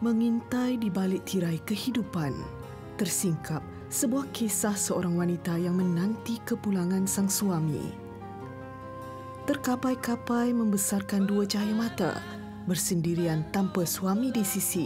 Mengintai di balik tirai kehidupan, tersingkap sebuah kisah seorang wanita yang menanti kepulangan sang suami. Terkapai-kapai membesarkan dua cahaya mata, bersendirian tanpa suami di sisi.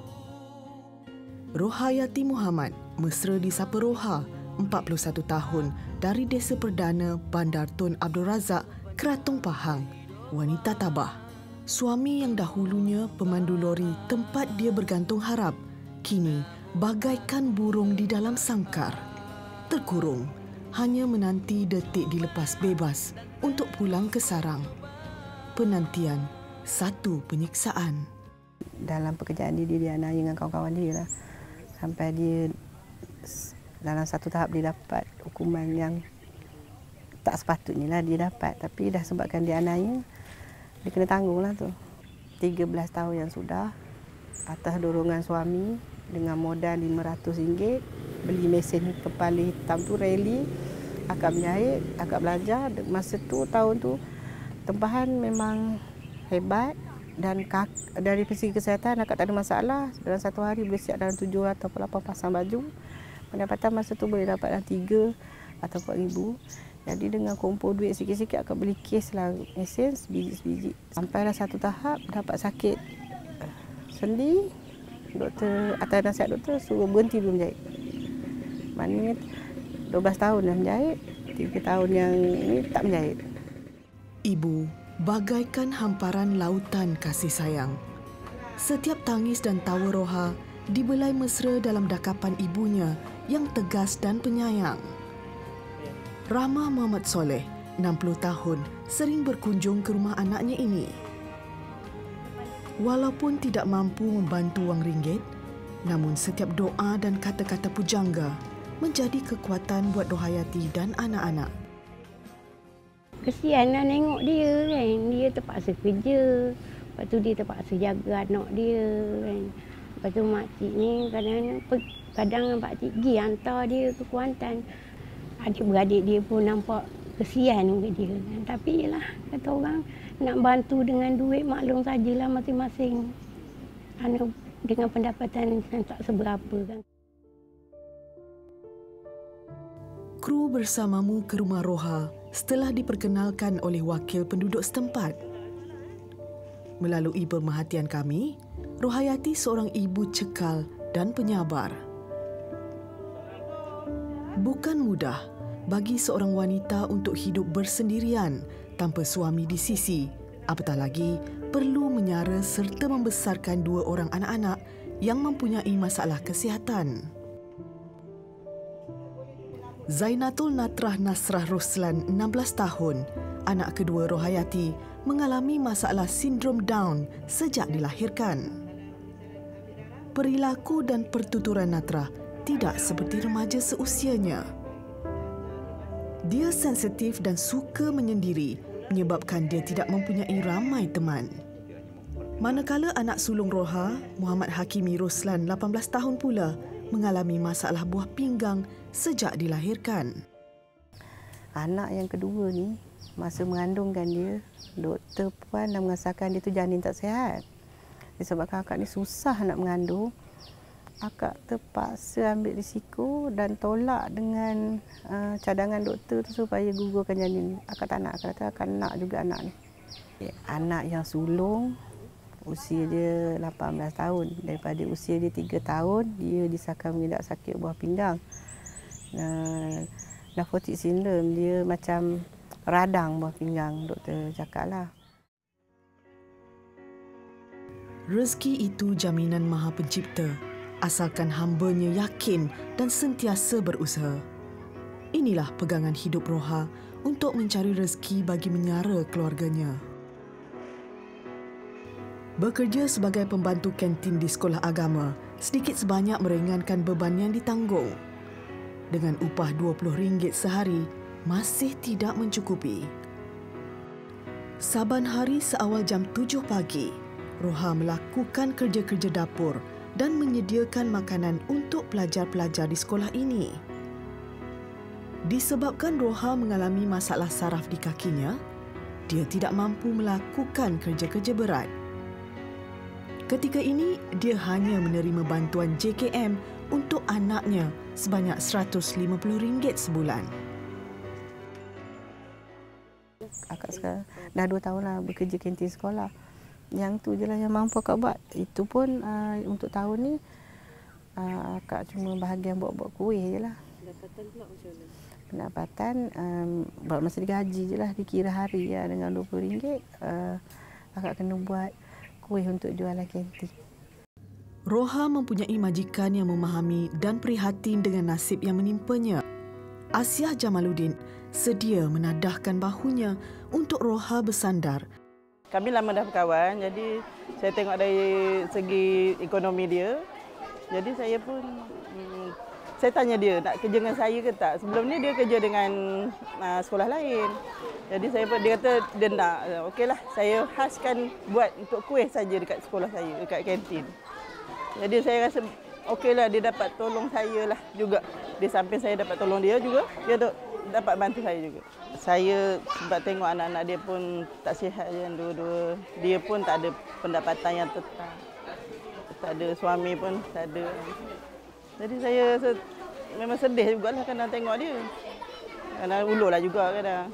Rohayati Muhammad mesra disapa Roha, 41 tahun, dari Desa Perdana Bandar Tun Abdul Razak, Kratung Pahang, wanita tabah. Suami yang dahulunya pemandu lori tempat dia bergantung harap, kini bagaikan burung di dalam sangkar. Terkurung, hanya menanti detik dilepas bebas untuk pulang ke sarang. Penantian, satu penyiksaan. Dalam pekerjaan dia dianiaya dengan kawan-kawan dia lah. Sampai dia dalam satu tahap dia dapat hukuman yang tak sepatutnya lah dia dapat. Tapi dah sebabkan dia aniaya, dia kena tanggung lah tu. 13 tahun yang sudah, atas dorongan suami, dengan modal RM500, beli mesin kepala hitam tu, rally, akak menjahit, akak belajar. Masa tu, tahun tu, tempahan memang hebat. Dan dari segi kesihatan, akak tak ada masalah. Dalam satu hari boleh siap dalam 7 atau 8 pasang baju. Pendapatan masa tu boleh dapat dalam 3 atau 4 ribu. Jadi dengan kumpul duit sikit-sikit, akak beli kes lah mesin sebiji-sebiji. Sampailah satu tahap, dapat sakit sendi. Doktor, atas nasihat doktor, suruh berhenti dulu menjahit. Maknanya 12 tahun dah menjahit, 3 tahun yang ini tak menjahit. Ibu bagaikan hamparan lautan kasih sayang. Setiap tangis dan tawa Roha dibelai mesra dalam dakapan ibunya yang tegas dan penyayang. Rahma Muhammad Soleh, 60 tahun, sering berkunjung ke rumah anaknya ini. Walaupun tidak mampu membantu wang ringgit, namun setiap doa dan kata-kata pujangga menjadi kekuatan buat Rohayati dan anak-anak. Kesianlah nengok dia kan. Dia terpaksa kerja. Lepas tu dia terpaksa jaga anak dia kan. Lepas tu makcik ni kadang pakcik pergi hantar dia ke Kuantan. Adik-beradik dia pun nampak kesian ke dia kan. Tapi yelah, kata orang nak bantu dengan duit maklum sajalah masing-masing. Dengan pendapatan yang tak seberapa kan. Kru bersamamu ke rumah Roha setelah diperkenalkan oleh wakil penduduk setempat. Melalui pemerhatian kami, Rohayati seorang ibu cekal dan penyabar. Bukan mudah bagi seorang wanita untuk hidup bersendirian tanpa suami di sisi, apatah lagi perlu menyara serta membesarkan 2 orang anak-anak yang mempunyai masalah kesihatan. Zainatul Natrah Nasrah Roslan, 16 tahun, anak kedua Rohayati, mengalami masalah sindrom Down sejak dilahirkan. Perilaku dan pertuturan Natrah tidak seperti remaja seusianya. Dia sensitif dan suka menyendiri, menyebabkan dia tidak mempunyai ramai teman. Manakala anak sulung Roha, Muhammad Hakimi Roslan, 18 tahun pula, mengalami masalah buah pinggang sejak dilahirkan. Anak yang kedua ni, masa mengandungkan dia, doktor puan dah mengesahkan dia tu janin tak sihat. Disebabkan akak ni susah nak mengandung, akak terpaksa ambil risiko dan tolak dengan cadangan doktor tu supaya gugurkan janin. Akak tak nak, akak kata akak nak juga anak ni. Anak yang sulung, usia dia 18 tahun. Daripada usia dia 3 tahun, dia disahkan mengidap sakit buah pinggang. Nephrotic syndrome, dia macam radang buah pinggang, doktor cakap lah. Rezeki itu jaminan Maha Pencipta, asalkan hambanya yakin dan sentiasa berusaha. Inilah pegangan hidup Roha untuk mencari rezeki bagi menyara keluarganya. Bekerja sebagai pembantu kantin di sekolah agama sedikit sebanyak meringankan beban yang ditanggung. Dengan upah RM20 sehari, masih tidak mencukupi. Saban hari seawal jam 7 pagi, Roha melakukan kerja-kerja dapur dan menyediakan makanan untuk pelajar-pelajar di sekolah ini. Disebabkan Roha mengalami masalah saraf di kakinya, dia tidak mampu melakukan kerja-kerja berat. Ketika ini, dia hanya menerima bantuan JKM untuk anaknya sebanyak RM150 sebulan. Akak sekarang dah 2 tahun lah bekerja kantin sekolah. Yang tu je lah yang mampu akak buat. Itu pun untuk tahun ni akak cuma bahagian buat-buat kuih je lah. Pendapatan pula macam mana? Pendapatan buat masa digaji je lah, dikira hari ya, dengan RM20. Akak kena buat kuih untuk jualan kantin. Roha mempunyai majikan yang memahami dan prihatin dengan nasib yang menimpanya. Asiah Jamaluddin sedia menadahkan bahunya untuk Roha bersandar. Kami lama dah berkawan, jadi saya tengok dari segi ekonomi dia. Jadi saya pun, saya tanya dia nak kerja dengan saya ke tak. Sebelum ni dia kerja dengan sekolah lain. Jadi dia kata dia nak, okeylah saya khaskan buat untuk kuih saja dekat sekolah saya, dekat kantin. Jadi saya rasa okeylah dia dapat tolong saya lah juga. Di samping saya dapat tolong dia juga, dia dapat bantu saya juga. Saya sebab tengok anak-anak dia pun tak sihat je dua-dua. Dia pun tak ada pendapatan yang tetap. Tak ada suami pun tak ada. Jadi saya memang sedih jugalah kadang tengok dia. Kadang ulurlah juga kadang.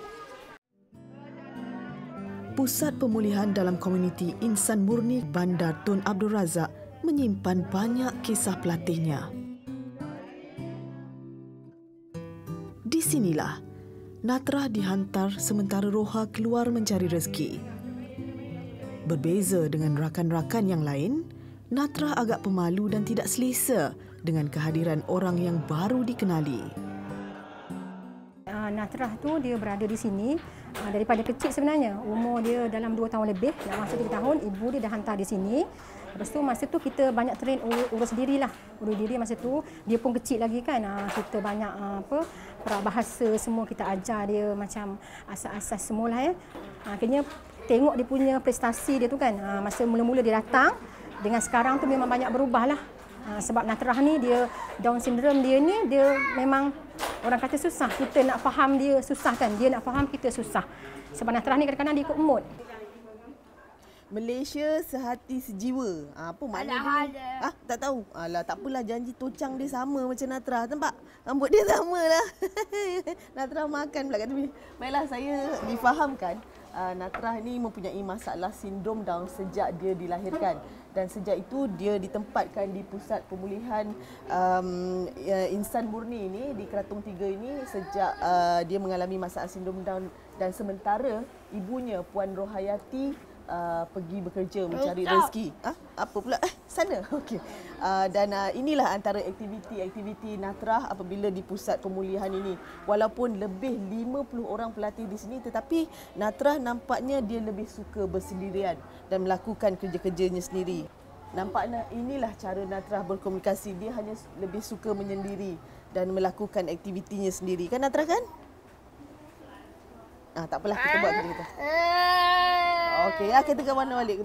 Pusat Pemulihan dalam Komuniti Insan Murni Bandar Tun Abdul Razak menyimpan banyak kisah pelatihnya. Di sinilah Natrah dihantar sementara Roha keluar mencari rezeki. Berbeza dengan rakan-rakan yang lain, Natrah agak pemalu dan tidak selesa dengan kehadiran orang yang baru dikenali. Natrah tu dia berada di sini daripada kecil sebenarnya. Umur dia dalam 2 tahun lebih, nak masuk 3 tahun, ibu dia dah hantar di sini. Lepas tu masa tu kita banyak train urus dirilah. Urus diri masa tu dia pun kecil lagi kan. Kita banyak perabahasa semua kita ajar dia macam asas-asas semualah ya. Akhirnya tengok dia punya prestasi dia tu kan. Masa mula-mula dia datang dengan sekarang tu memang banyak berubahlah. Sebab Natrah ni dia Down syndrome dia ni dia memang orang kata susah. Kita nak faham dia susah kan. Dia nak faham kita susah. Sebab Natrah ni kadang-kadang dia ikut mood. Malaysia sehati sejiwa. Apa makna dia? Tak tahu. Alah, tak apalah, janji tocang dia sama macam Natrah. Nampak? Rambut dia sama lah. Natrah makan pula kat tepi. Baiklah, saya difahamkan Natrah ni mempunyai masalah sindrom Down sejak dia dilahirkan. Dan sejak itu dia ditempatkan di Pusat Pemulihan Insan Murni ini di Kratung 3 ini sejak dia mengalami masalah sindrom Down, dan sementara ibunya Puan Rohayati pergi bekerja mencari rezeki. Apa pula? Sana. Okey. Dan inilah antara aktiviti Natrah apabila di pusat pemulihan ini. Walaupun lebih 50 orang pelatih di sini, tetapi Natrah nampaknya dia lebih suka bersendirian dan melakukan kerja-kerjanya sendiri. Nampaknya inilah cara Natrah berkomunikasi. Dia hanya lebih suka menyendiri dan melakukan aktivitinya sendiri. Kan Natrah kan? Tak apalah, kita buat kerja kita. Okey, kita ke mana balik,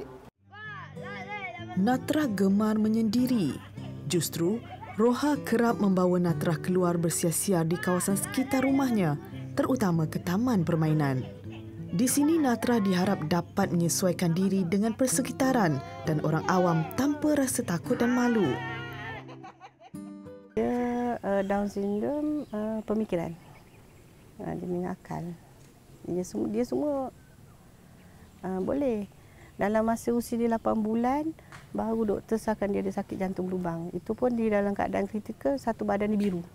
Natrah gemar menyendiri. Justru, Roha kerap membawa Natrah keluar bersiar-siar di kawasan sekitar rumahnya, terutama ke taman permainan. Di sini Natrah diharap dapat menyesuaikan diri dengan persekitaran dan orang awam tanpa rasa takut dan malu. Dia Down syndrome pemikiran. Dia punya akal. Dia semua boleh. Dalam masa usia dia 8 bulan, baru doktor sahkan dia ada sakit jantung berlubang. Itu pun di dalam keadaan kritikal, satu badan dia biru.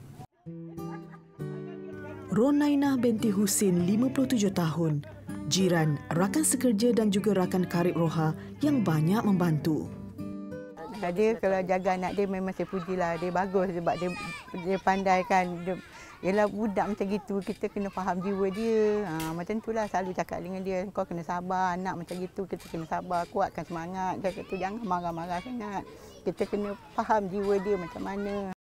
Ronainah binti Husin, 57 tahun, jiran, rakan sekerja dan juga rakan karib Roha yang banyak membantu. Dia kalau jaga anak dia memang saya pujilah. Dia bagus sebab dia pandai kan. Yalah, budak macam gitu, kita kena faham jiwa dia. Macam itulah selalu cakap dengan dia, kau kena sabar, anak macam gitu kita kena sabar, kuatkan semangat. Cakap tu jangan marah-marah sangat. Kita kena faham jiwa dia macam mana.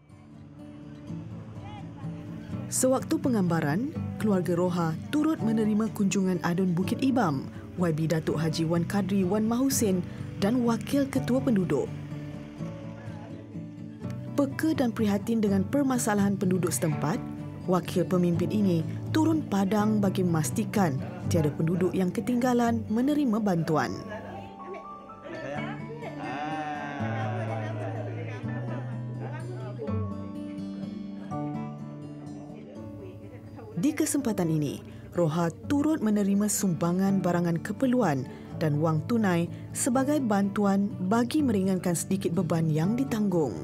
Sewaktu penggambaran, keluarga Roha turut menerima kunjungan Adun Bukit Ibam, YB Datuk Haji Wan Kadri Wan Mahusin dan Wakil Ketua Penduduk. Peka dan prihatin dengan permasalahan penduduk setempat, wakil pemimpin ini turun padang bagi memastikan tiada penduduk yang ketinggalan menerima bantuan. Di kesempatan ini, Roha turut menerima sumbangan barangan keperluan dan wang tunai sebagai bantuan bagi meringankan sedikit beban yang ditanggung.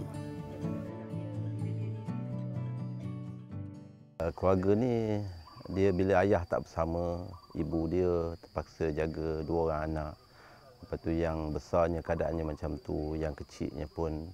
Keluarga ni, dia bila ayah tak bersama, ibu dia terpaksa jaga 2 orang anak. Lepas tu yang besarnya keadaannya macam tu, yang kecilnya pun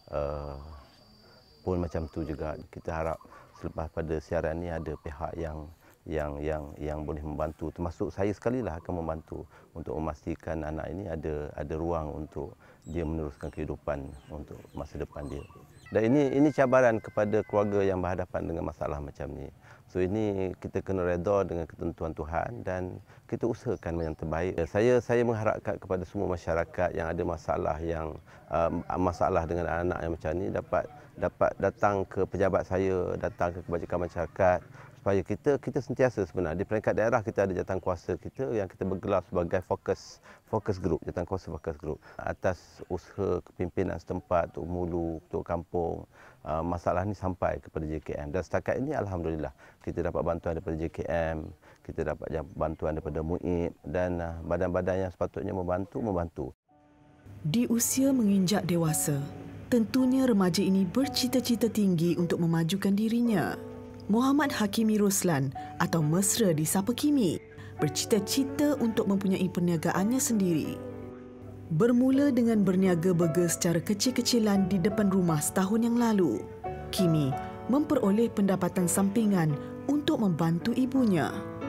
macam tu juga. Kita harap selepas pada siaran ni ada pihak yang boleh membantu, termasuk saya sekali lah akan membantu untuk memastikan anak ini ada ruang untuk dia meneruskan kehidupan untuk masa depan dia. Dan ini cabaran kepada keluarga yang berhadapan dengan masalah macam ni. So ini kita kena redha dengan ketentuan Tuhan dan kita usahakan yang terbaik. Saya mengharapkan kepada semua masyarakat yang ada masalah dengan anak yang macam ni dapat datang ke pejabat saya, datang ke kebajikan masyarakat, supaya kita sentiasa sebenarnya di peringkat daerah kita ada jawatankuasa kita yang kita bergelar sebagai fokus group, jawatankuasa fokus group atas usaha kepimpinan setempat, Tok Mulu, Tok Kampung. Masalah ni sampai kepada JKM dan setakat ini alhamdulillah kita dapat bantuan daripada JKM, kita dapat bantuan daripada MUIB dan badan-badan yang sepatutnya membantu. Di usia menginjak dewasa, tentunya remaja ini bercita-cita tinggi untuk memajukan dirinya. Muhammad Hakimi Roslan atau Mesra disapa Kimi bercita-cita untuk mempunyai perniagaannya sendiri. Bermula dengan berniaga burger secara kecil-kecilan di depan rumah setahun yang lalu, Kimi memperoleh pendapatan sampingan untuk membantu ibunya.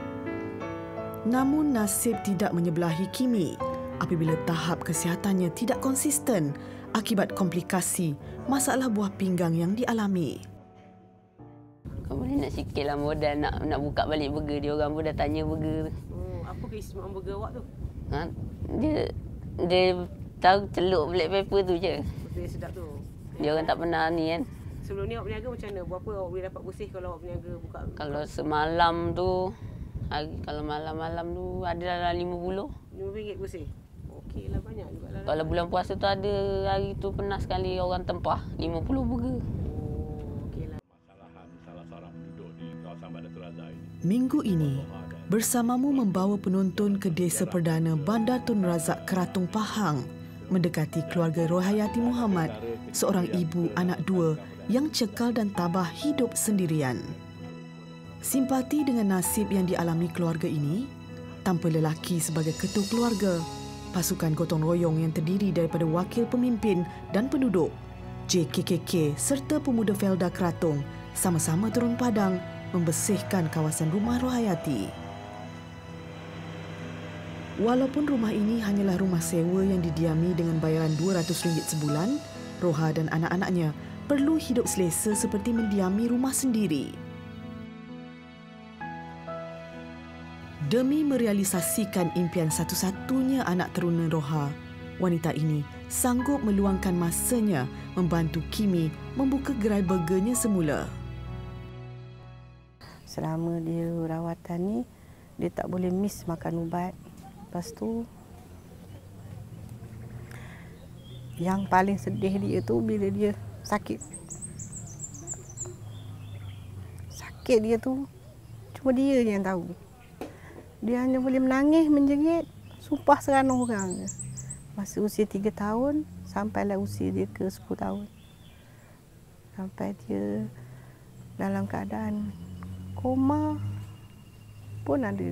Namun nasib tidak menyebelahi Kimi apabila tahap kesihatannya tidak konsisten akibat komplikasi masalah buah pinggang yang dialami. Kau boleh nak sikitlah modal nak buka balik burger. Dia orang pun dah tanya burger. Apa keistimewaan burger awak tu? Dia tahu celup black pepper tu je. Betul sedap tu. Dia orang tak pernah ni kan. Sebelum ni awak berniaga macam mana? Berapa awak boleh dapat bersih kalau awak berniaga buka? Kalau semalam tu, kalau malam-malam tu ada dalam RM50. RM5 bersih? Okeylah, banyak juga lah. Kalau bulan puasa tu ada hari tu pernah sekali orang tempah 50 burger. Minggu ini, Bersamamu membawa penonton ke Desa Perdana Bandar Tun Razak Kratung Pahang mendekati keluarga Rohayati Muhammad, seorang ibu anak 2 yang cekal dan tabah hidup sendirian. Simpati dengan nasib yang dialami keluarga ini, tanpa lelaki sebagai ketua keluarga, pasukan gotong royong yang terdiri daripada wakil pemimpin dan penduduk, JKKK serta pemuda Felda Kratung sama-sama turun padang membersihkan kawasan rumah Rohayati. Walaupun rumah ini hanyalah rumah sewa yang didiami dengan bayaran RM200 sebulan, Roha dan anak-anaknya perlu hidup selesa seperti mendiami rumah sendiri. Demi merealisasikan impian satu-satunya anak teruna Roha, wanita ini sanggup meluangkan masanya membantu Kimi membuka gerai burgernya semula. Selama dia rawatan ni, dia tak boleh miss makan ubat. Lepas tu, yang paling sedih dia tu bila dia sakit. Sakit dia tu, cuma dia yang tahu. Dia hanya boleh menangis, menjerit, sumpah serana orang. Masa usia 3 tahun, sampailah usia dia ke 10 tahun. Sampai dia dalam keadaan koma pun ada.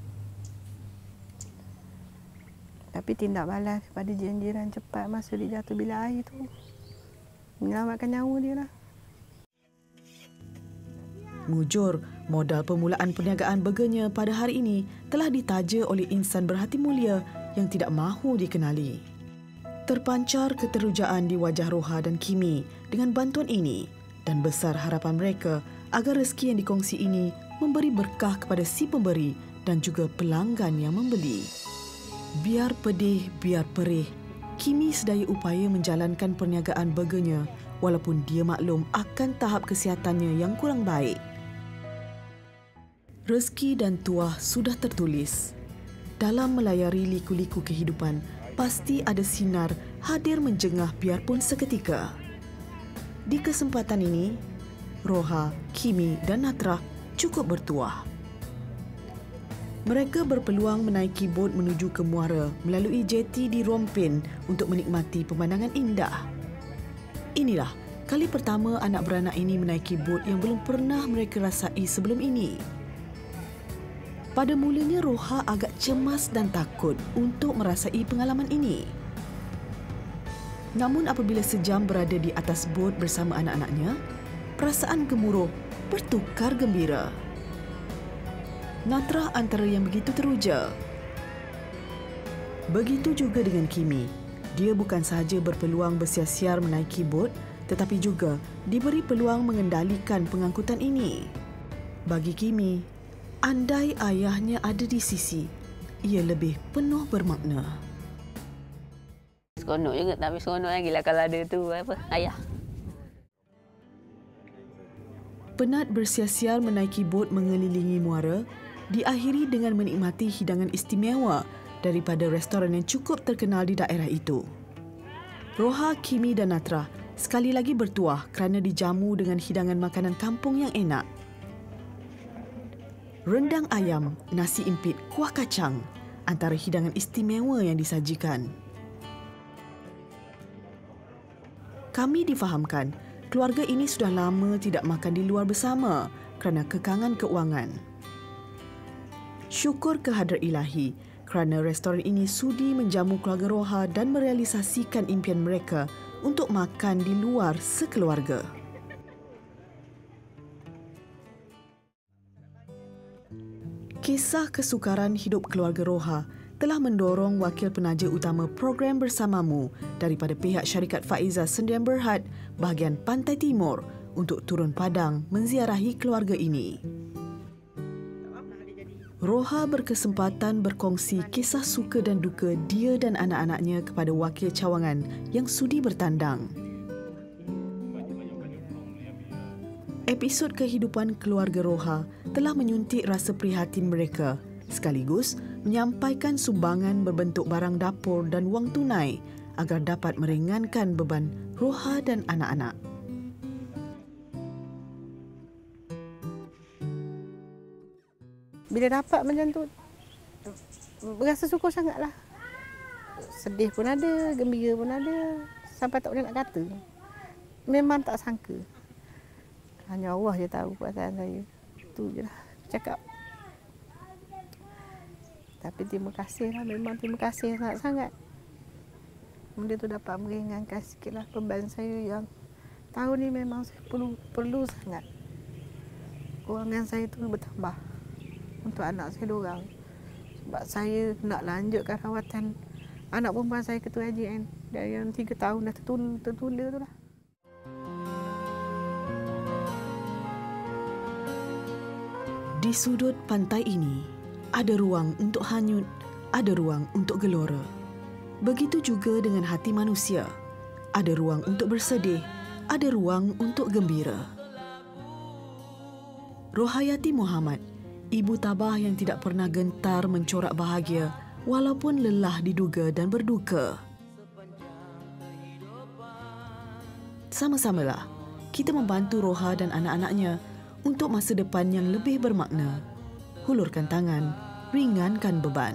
Tapi tindak balas kepada jiran-jiran cepat masa dia jatuh bilik air tu menyelamatkan nyawa dia lah. Mujur, modal permulaan perniagaan burgernya pada hari ini telah ditaja oleh insan berhati mulia yang tidak mahu dikenali. Terpancar keterujaan di wajah Roha dan Kimi dengan bantuan ini dan besar harapan mereka agar rezeki yang dikongsi ini memberi berkah kepada si pemberi dan juga pelanggan yang membeli. Biar pedih, biar perih, Kimi sedaya upaya menjalankan perniagaan burgernya walaupun dia maklum akan tahap kesihatannya yang kurang baik. Rezeki dan tuah sudah tertulis. Dalam melayari liku-liku kehidupan, pasti ada sinar hadir menjengah biarpun seketika. Di kesempatan ini, Roha, Kimi dan Natrah cukup bertuah. Mereka berpeluang menaiki bot menuju ke muara melalui jeti di Rompin untuk menikmati pemandangan indah. Inilah kali pertama anak beranak ini menaiki bot yang belum pernah mereka rasai sebelum ini. Pada mulanya Roha agak cemas dan takut untuk merasai pengalaman ini. Namun apabila sejam berada di atas bot bersama anak-anaknya, perasaan gemuruh bertukar gembira. Natrah antara yang begitu teruja. Begitu juga dengan Kimi. Dia bukan sahaja berpeluang bersiar-siar menaiki bot, tetapi juga diberi peluang mengendalikan pengangkutan ini. Bagi Kimi, andai ayahnya ada di sisi, ia lebih penuh bermakna. Seronok juga, tapi seronok lagi lah kalau ada tu ayah. Penat bersiar-siar menaiki bot mengelilingi muara diakhiri dengan menikmati hidangan istimewa daripada restoran yang cukup terkenal di daerah itu. Roha, Kimi dan Natrah sekali lagi bertuah kerana dijamu dengan hidangan makanan kampung yang enak. Rendang ayam, nasi impit, kuah kacang antara hidangan istimewa yang disajikan. Kami difahamkan keluarga ini sudah lama tidak makan di luar bersama kerana kekangan keuangan. Syukur kehadrat Ilahi kerana restoran ini sudi menjamu keluarga Roha dan merealisasikan impian mereka untuk makan di luar sekeluarga. Kisah kesukaran hidup keluarga Roha telah mendorong wakil penaja utama program Bersamamu daripada pihak syarikat Faiza Sdn Bhd bahagian Pantai Timur untuk turun padang menziarahi keluarga ini. Roha berkesempatan berkongsi kisah suka dan duka dia dan anak-anaknya kepada wakil cawangan yang sudi bertandang. Episod kehidupan keluarga Roha telah menyuntik rasa prihatin mereka sekaligus menyampaikan sumbangan berbentuk barang dapur dan wang tunai agar dapat meringankan beban Roha dan anak-anak. Bila dapat macam tu, berasa syukur sangatlah. Sedih pun ada, gembira pun ada, sampai tak boleh nak kata. Memang tak sangka. Hanya Allah je tahu perasaan saya. Itu je lah cakap. Tapi terima kasih lah, memang terima kasih sangat-sangat. Benda tu dapat meringankan sikitlah beban saya yang tahun ni memang saya perlu sangat. Kewangan saya tu bertambah untuk anak saya diorang. Sebab saya nak lanjutkan rawatan anak perempuan saya ketua AJN dari yang 3 tahun dah tertunda tu lah. Di sudut pantai ini, ada ruang untuk hanyut, ada ruang untuk gelora. Begitu juga dengan hati manusia. Ada ruang untuk bersedih, ada ruang untuk gembira. Rohayati Muhammad, ibu tabah yang tidak pernah gentar mencorak bahagia walaupun lelah diduga dan berduka. Sama-samalah, kita membantu Roha dan anak-anaknya untuk masa depan yang lebih bermakna. Hulurkan tangan, ringankan beban.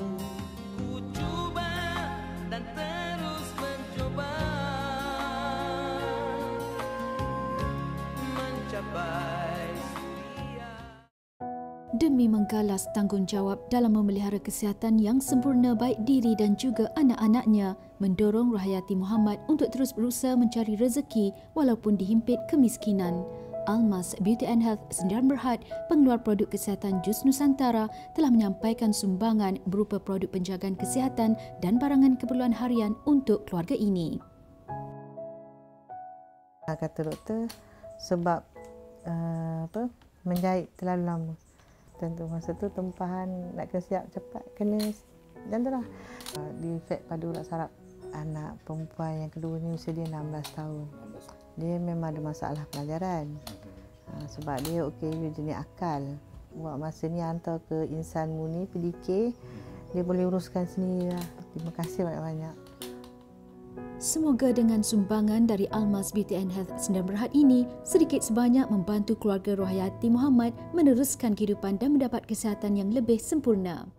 Demi menggalas tanggungjawab dalam memelihara kesihatan yang sempurna baik diri dan juga anak-anaknya, mendorong Rohayati Muhammad untuk terus berusaha mencari rezeki walaupun dihimpit kemiskinan. Almas Beauty and Health Sdn Bhd, pengeluar produk kesihatan Jus Nusantara, telah menyampaikan sumbangan berupa produk penjagaan kesihatan dan barangan keperluan harian untuk keluarga ini. Kata doktor, sebab menjahit terlalu lama. Tentu masa tu tempahan nak kena siap cepat, kena macam tu lah. Defek pada urat saraf anak perempuan yang kedua ni usia dia 16 tahun. Dia memang ada masalah pelajaran. Sebab dia OKU jenis akal. Buat masa ni hantar ke Insan Muni, PDK, dia boleh uruskan sendiri lah. Terima kasih banyak-banyak. Semoga dengan sumbangan dari Almas Beauty and Health Sdn Bhd ini sedikit sebanyak membantu keluarga Rohayati Muhammad meneruskan kehidupan dan mendapat kesihatan yang lebih sempurna.